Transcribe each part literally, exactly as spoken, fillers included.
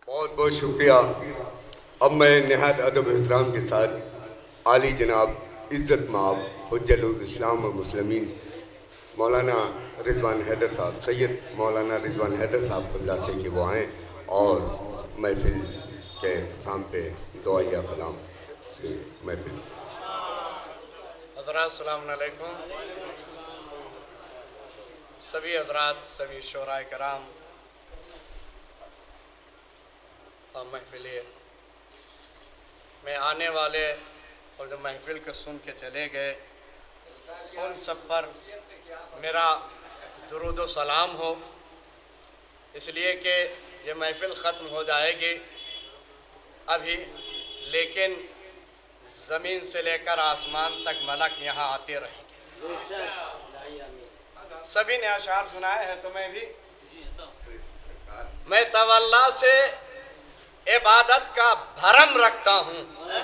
बहुत बहुत शुक्रिया। अब मैं नहायत अदब एहतराम के साथ आली जनाब इज़्ज़त माब हुज्जतुल इस्लाम व मुस्लिमीन मौलाना रिजवान हैदर साहब, सैयद मौलाना रिजवान हैदर साहब क़िबला से कि वो आएँ और महफिल के इख्तिताम पे दुआया कलाम से महफिल। हज़रात अस्सलामु अलैकुम। सभी हज़रात, सभी शोराए कराम और महफिल में आने वाले और जो महफिल को सुन के चले गए, उन सब पर मेरा दुरूद व सलाम हो। इसलिए कि ये महफिल ख़त्म हो जाएगी अभी, लेकिन ज़मीन से लेकर आसमान तक मलक यहाँ आते रहेंगे। सभी ने अशार सुनाए हैं, तो मैं भी मैं तवल्ला से इबादत का भरम रखता हूँ,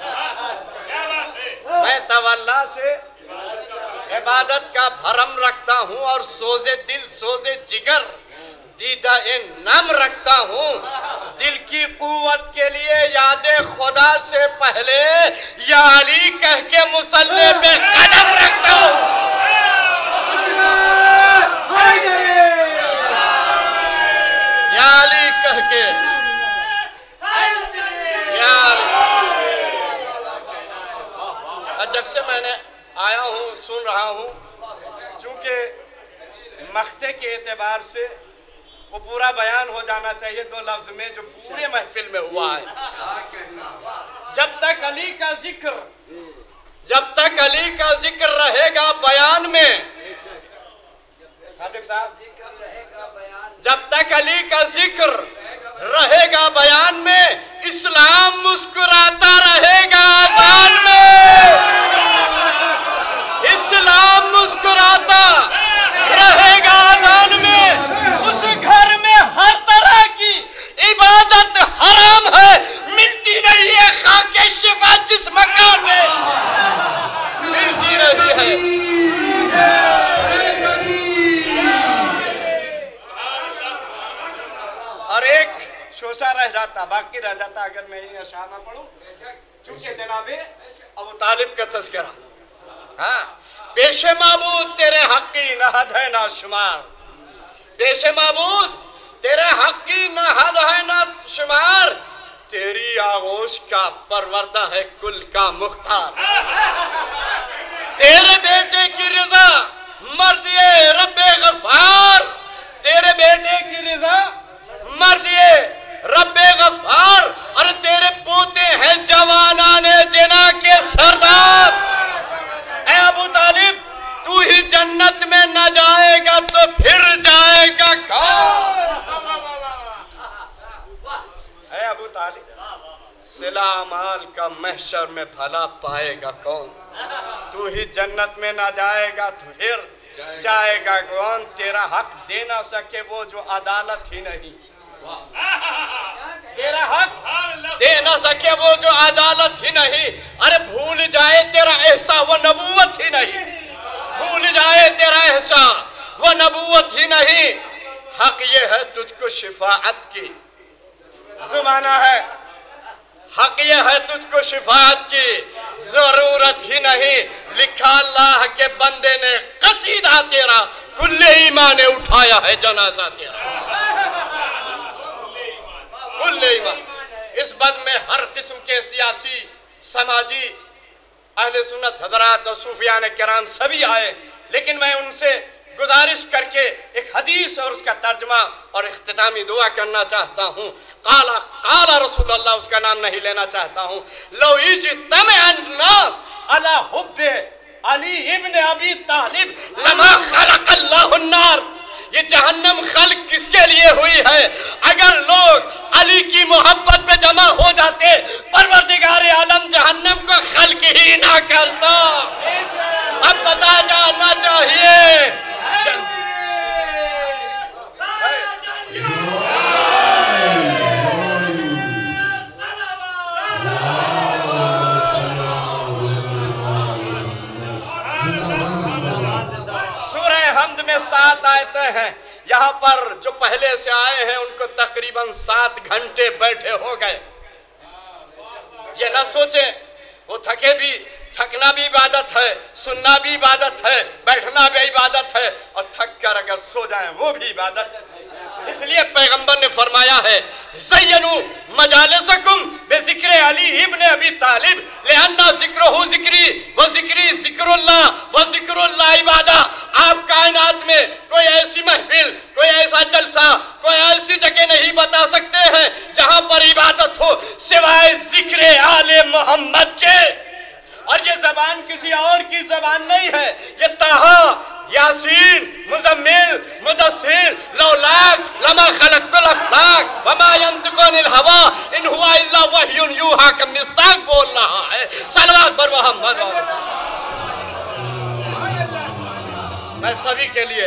मैं तवल्ला से इबादत का भरम रखता हूँ और सोज़े दिल सोज़े जिगर दीदा नम रखता हूँ। दिल की कुव्वत के लिए यादे खुदा से पहले या अली कह के मुसल्ले पे कदम रखता हूँ। या अली कह के या अली। जब से मैंने आया हूँ, सुन रहा हूँ, चूँकि मख्ते के एतबार से वो पूरा बयान हो जाना चाहिए दो लफ्ज में, जो पूरे महफिल में हुआ है। जब तक अली का जिक्र जब तक अली का जिक्र रहेगा बयान में, खातिब साहब, जब तक अली का जिक्र रहेगा बयान में, इस्लाम मुस्कुराता रहेगा अज़ान में। इस्लाम मुस्कुराता रहेगा अज़ान में। उस घर में हर तरह की इबादत हराम है, मिलती नहीं है खाके शिफा जिस मकान में, मिलती नहीं है। और एक शोशा रह जाता, बाकी रह जाता अगर मैं ये अशार ना पढ़ूं, चूंकि जनाबे अबू तालिब का तज़किरा। हाँ, पेशे माबूद तेरे हक़ी न हद है ना शुमार, पेशे माबूद तेरे हक़ी न हद है ना शुमार, तेरी आगोश का परवरदा है कुल का मुख्तार। तेरे बेटे की रिज़ा मर्ज़िए रब्बे गफ़ार, तेरे बेटे की रिज़ा मर्ज़िए रब्बे गफ़ार, और तेरे पोते हैं जवानाने जिना के सरदार। ऐ अबू तालिब, तू ही जन्नत में न जाएगा तो फिर जाएगा कौन? ऐ अबू तालिब, सिला अमाल का महशर में भला पाएगा कौन? तू ही जन्नत में न जाएगा तो फिर जाएगा कौन? तेरा हक दे ना सके वो जो अदालत ही नहीं, तेरा हक दे ना सके वो जो अदालत ही नहीं। अरे भूल जाए तेरा एहसा वो नबूवत ही नहीं, भूल जाए तेरा एहसा वो नबूवत ही नहीं। हक ये है तुझको शिफाअत की ज़माना है, हक ये है तुझको शिफाअत की जरूरत ही नहीं। लिखा अल्लाह के बंदे ने कसीदा तेरा, कुल्ले ईमान ने उठाया है जनाजा तेरा, कुल्ले ईमान। इस बद में हर किस्म के सियासी, समाजी, अहले सुन्नत हज़रात और सूफियाने किराम सभी आए, लेकिन मैं उनसे गुजारिश करके एक हदीस और उसका तर्जमा और इख्तितामी दुआ करना चाहता हूँ। काला काला रसूलुल्लाह, उसका नाम नहीं लेना चाहता हूँ। लो इज्तमा अन्नास अला हुब्बे अली इब्न अबी तालिब लमा खलक़ल्लाहु अन्नार। ये जहन्नम खल्क किसके लिए हुई है? अगर लोग अली की मोहब्बत पे जमा हो जाते, परवरदिगार आलम जहन्नम को खल्क ही ना करता। अब पता जाना चाहिए सूरह हमद में सात आयतें हैं। यहाँ पर जो पहले से आए हैं उनको तकरीबन सात घंटे बैठे हो गए। ये ना सोचे वो थके भी, थकना भी इबादत है, सुनना भी इबादत है, बैठना भी इबादत है, और थक कर अगर सो जाएं वो भी इबादत है। इसलिए पैगंबर ने फरमाया है, ज़य्यनु मजालिसकुम बिज़िक्र अली इब्न अबी तालिब लिअन्ना ज़िक्रुहु ज़िक्री व ज़िक्री ज़िक्रुल्लाह व ज़िक्रुल्लाह इबादा। आप कायनात में कोई ऐसी महफिल, कोई ऐसा जलसा, कोई ऐसी जगह नहीं बता सकते हैं जहां पर इबादत हो सिवाय ज़िक्र आले मोहम्मद के। और ये जबान किसी और की जबान नहीं है, ये ताहा, यासीन, मुज़म्मिल, मुदस्सिर, लौलाक, लमा खलक़तुल अफ़लाक, वमा यंतिक़ु अनिल हवा, इन हुवा इल्ला वह्युन यूहा का मिस्ताक बोल रहा है। सलवात पर मोहम्मद। मैं सभी के लिए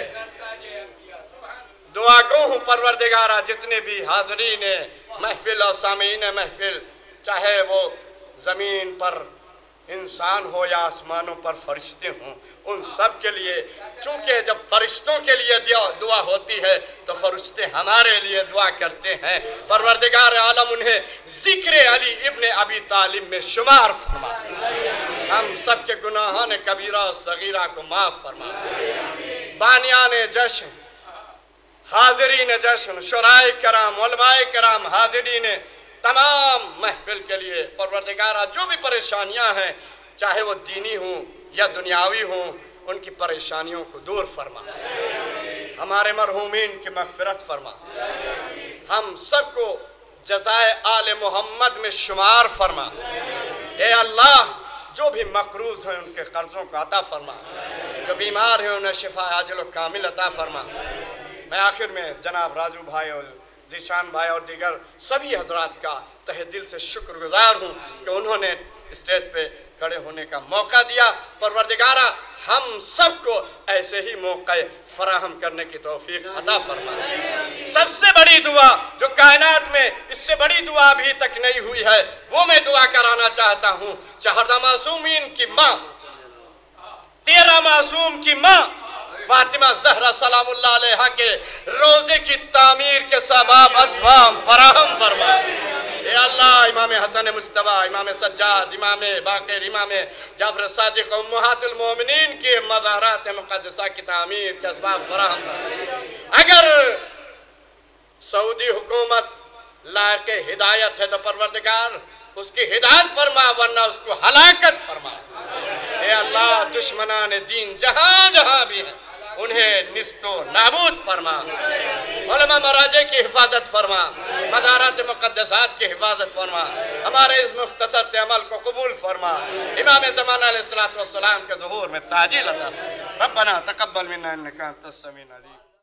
दुआ गो हूँ परवरदिगारा, जितने भी हाज़रीन महफिल और सामीन महफिल, चाहे वो ज़मीन पर इंसान हो या आसमानों पर फरिश्ते हों, उन सब के लिए, चूंकि जब फरिश्तों के लिए दुआ होती है तो फरिश्ते हमारे लिए दुआ करते हैं। परवरदिगार आलम उन्हें ज़िक्र अली इब्न अबी तालिब में शुमार फरमा, हम सब के गुनाहान कबीरा और सगीरा को माफ़ फरमा। बानियान जश्न, हाज़रीन जश्न, शुराए कराम, उलमाए कराम, हाज़रीन तमाम महफिल के लिए परवरदिगारा जो भी परेशानियां हैं, चाहे वो दीनी हों या दुनियावी हों, उनकी परेशानियों को दूर फरमा। हमारे मरहूमीन की मग़फ़िरत फरमा, हम सबको जज़ाए आले मोहम्मद में शुमार फरमा। ए अल्लाह, जो भी मक़रूज़ हैं उनके कर्ज़ों को अता फरमा, जो बीमार हैं उन्हें शिफा आजिल व कामिल अता फरमा। मैं आखिर में जनाब राजू भाई और जीशान भाई और दीगर सभी हजरात का तहे दिल से शुक्रगुजार हूँ कि उन्होंने स्टेज पे खड़े होने का मौका दिया। परवरदिगारा हम सबको ऐसे ही मौके फराहम करने की तौफीक अता फरमा। सबसे बड़ी दुआ जो कायनात में इससे बड़ी दुआ अभी तक नहीं हुई है, वो मैं दुआ कराना चाहता हूँ। चहरदा मासूमीन की माँ, तेरह मासूम की माँ फातिमा ज़हरा सलामुल्लाह अलैहा के रोज़े की तामीर के सबाब असवाम फराहम फरमा। ए अल्लाह, इमाम हसन मुस्तबा, इमाम सज्जाद, इमाम बाक़िर, इमाम जाफ़र सादिक़, उम्महातुल मोमिनीन के मज़ारात मुक़द्दसा की तामीर के असबाब फराहम फरमा। अगर सऊदी हुकूमत लायक हिदायत है तो परवरदिगार उसकी हिदायत फरमा, वरना उसको हलाकत फरमा। ए अल्लाह, दुश्मनान दीन जहाँ जहाँ भी हैं उन्हें निस्तो नाबूद फरमा। उलमा मराजे की हिफाजत फरमा, मज़ारात मुक़द्दसात की हिफाजत फरमा। हमारे इस मुख्तसर से अमल को कबूल फरमा। इमाम ज़माना अलैहिस्सलातु वस्सलाम के ज़ुहूर में ताजील अता फरमा। रब्बना तक़ब्बल मिन्ना इन्नका अंतस समीउल अलीम।